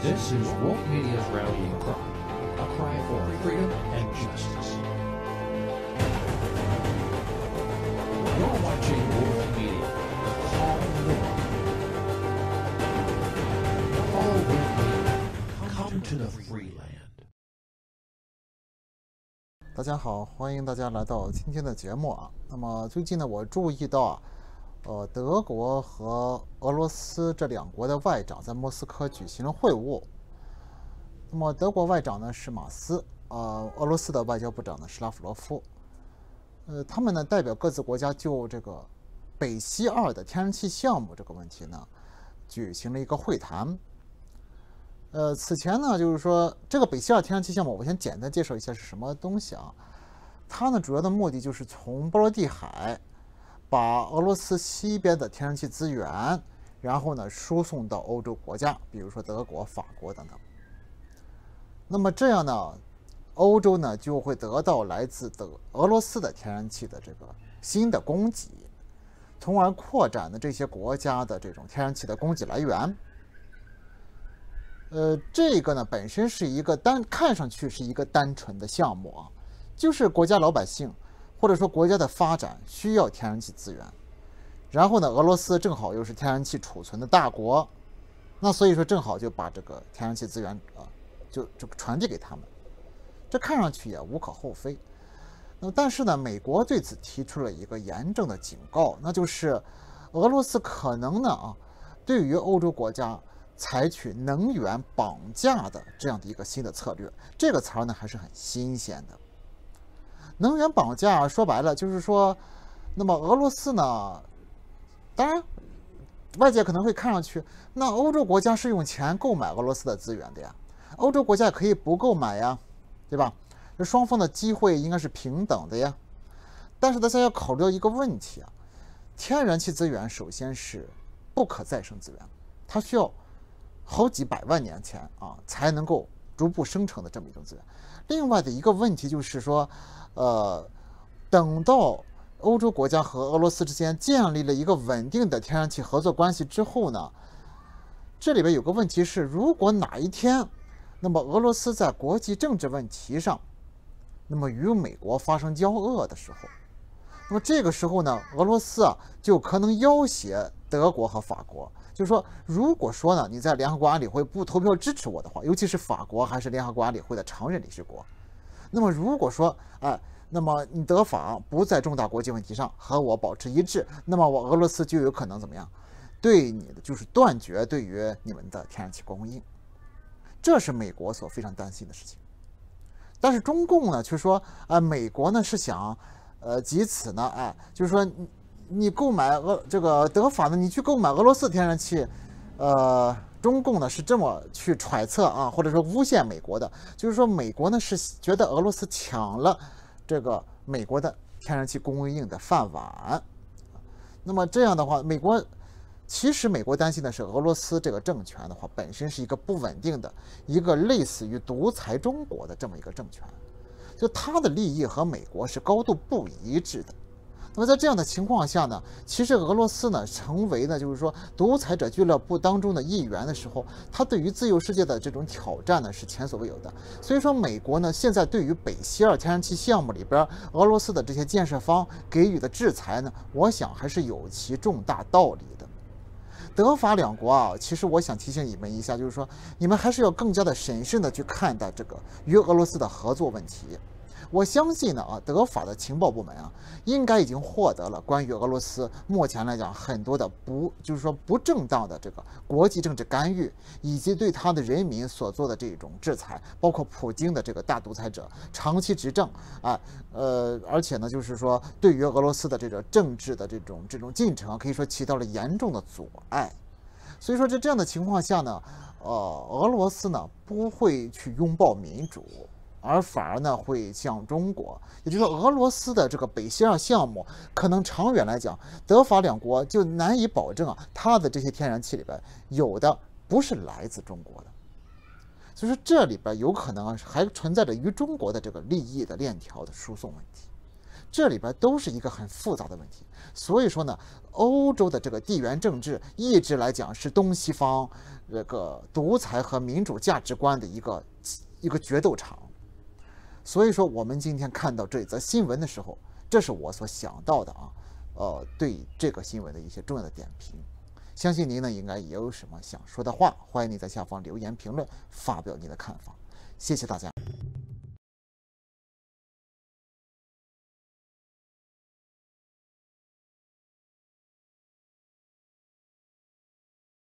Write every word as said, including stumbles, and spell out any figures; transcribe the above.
This is Woke Media's rallying cry, a cry for freedom and justice. You're watching Woke Media. Call Woke. Call Woke Media. Come to the free land. 大家好，欢迎大家来到今天的节目啊。那么最近呢，我注意到啊，呃，德国和俄罗斯这两国的外长在莫斯科举行了会晤。那么德国外长呢是马斯，呃，俄罗斯的外交部长呢是拉夫罗夫。呃，他们呢代表各自国家就这个北溪二的天然气项目这个问题呢，举行了一个会谈。呃，此前呢，就是说这个北溪二天然气项目，我先简单介绍一下是什么东西啊。它呢主要的目的就是从波罗的海把俄罗斯西边的天然气资源，然后呢输送到欧洲国家，比如说德国、法国等等。那么这样呢，欧洲呢就会得到来自德俄罗斯的天然气的这个新的供给，从而扩展了这些国家的这种天然气的供给来源。呃，这个呢本身是一个单看上去是一个单纯的项目啊，就是国家老百姓或者说国家的发展需要天然气资源，然后呢，俄罗斯正好又是天然气储存的大国，那所以说正好就把这个天然气资源啊，就就传递给他们，这看上去也无可厚非。那么但是呢，美国对此提出了一个严正的警告，那就是俄罗斯可能呢啊，对于欧洲国家采取能源绑架的这样的一个新的策略，这个词儿呢还是很新鲜的。能源绑架说白了就是说，那么俄罗斯呢，当然外界可能会看上去，那欧洲国家是用钱购买俄罗斯的资源的呀，欧洲国家可以不购买呀，对吧？这双方的机会应该是平等的呀。但是大家要考虑到一个问题啊，天然气资源首先是不可再生资源，它需要好几百万年前啊才能够逐步生成的这么一种资源。另外的一个问题就是说，呃，等到欧洲国家和俄罗斯之间建立了一个稳定的天然气合作关系之后呢，这里边有个问题是，如果哪一天，那么俄罗斯在国际政治问题上，那么与美国发生交恶的时候，那么这个时候呢，俄罗斯啊就可能要挟德国和法国。就是说，如果说呢，你在联合国安理会不投票支持我的话，尤其是法国还是联合国安理会的常任理事国，那么如果说，哎，那么你德法不在重大国际问题上和我保持一致，那么我俄罗斯就有可能怎么样，对你的就是断绝对于你们的天然气供应，这是美国所非常担心的事情。但是中共呢，却说，啊、呃，美国呢是想，呃，藉此呢，哎，就是说。你购买俄这个德法呢，你去购买俄罗斯天然气，呃，中共呢是这么去揣测啊，或者说诬陷美国的，就是说美国呢是觉得俄罗斯抢了这个美国的天然气供应的饭碗。那么这样的话，美国其实美国担心的是俄罗斯这个政权的话，本身是一个不稳定的，一个类似于独裁中国的这么一个政权，就它的利益和美国是高度不一致的。那么在这样的情况下呢，其实俄罗斯呢成为呢就是说独裁者俱乐部当中的一员的时候，它对于自由世界的这种挑战呢是前所未有的。所以说美国呢现在对于北溪二天然气项目里边俄罗斯的这些建设方给予的制裁呢，我想还是有其重大道理的。德法两国啊，其实我想提醒你们一下，就是说你们还是要更加的审慎的去看待这个与俄罗斯的合作问题。我相信呢啊，德法的情报部门啊，应该已经获得了关于俄罗斯目前来讲很多的不就是说不正当的这个国际政治干预，以及对他的人民所做的这种制裁，包括普京的这个大独裁者长期执政啊，呃，而且呢，就是说对于俄罗斯的这个政治的这种这种进程，可以说起到了严重的阻碍。所以说在这样的情况下呢，呃，俄罗斯呢不会去拥抱民主。而反而呢会向中国，也就是说俄罗斯的这个北溪二项目，可能长远来讲，德法两国就难以保证啊，它的这些天然气里边有的不是来自中国的，所以说这里边有可能还存在着与中国的这个利益的链条的输送问题。 这里边都是一个很复杂的问题。所以说呢，欧洲的这个地缘政治一直来讲是东西方这个独裁和民主价值观的一个一个决斗场。所以说，我们今天看到这则新闻的时候，这是我所想到的啊，呃，对这个新闻的一些重要的点评。相信您呢，应该也有什么想说的话，欢迎你在下方留言评论，发表你的看法。谢谢大家。